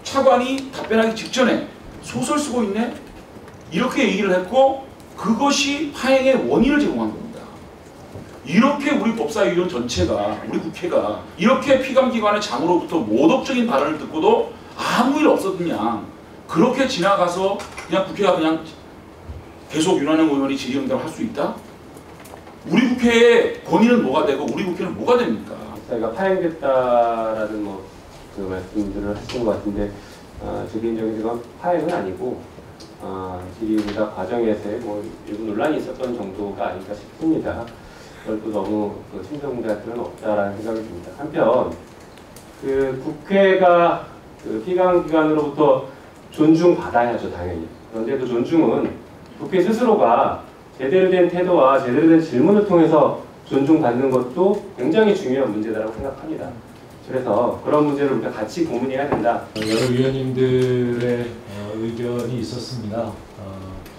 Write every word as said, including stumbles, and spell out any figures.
차관이 답변하기 직전에 소설 쓰고 있네? 이렇게 얘기를 했고 그것이 파행의 원인을 제공한 겁니다. 이렇게 우리 법사위원 전체가 우리 국회가 이렇게 피감기관의 장으로부터 모독적인 발언을 듣고도 아무 일 없었느냐 그렇게 지나가서 그냥 국회가 그냥 계속 윤한영 의원이 질의응답을 할 수 있다? 우리 국회의 권위는 뭐가 되고 우리 국회는 뭐가 됩니까? 저희가 파행됐다라는 뭐 그 말씀들을 하시는 것 같은데 어, 제 개인적인 생각은 파행은 아니고 어, 질의응답 과정에서의 뭐 일부 논란이 있었던 정도가 아닌가 싶습니다. 그걸 또 너무 그 심정할 필요는 없다라는 생각이 듭니다. 한편 그 국회가 그 피감기관으로부터 존중받아야죠 당연히. 그런데 그 존중은 국회 스스로가 제대로 된 태도와 제대로 된 질문을 통해서 존중받는 것도 굉장히 중요한 문제다라고 생각합니다. 그래서 그런 문제를 우리가 같이 고민해야 된다. 여러 위원님들의 의견이 있었습니다.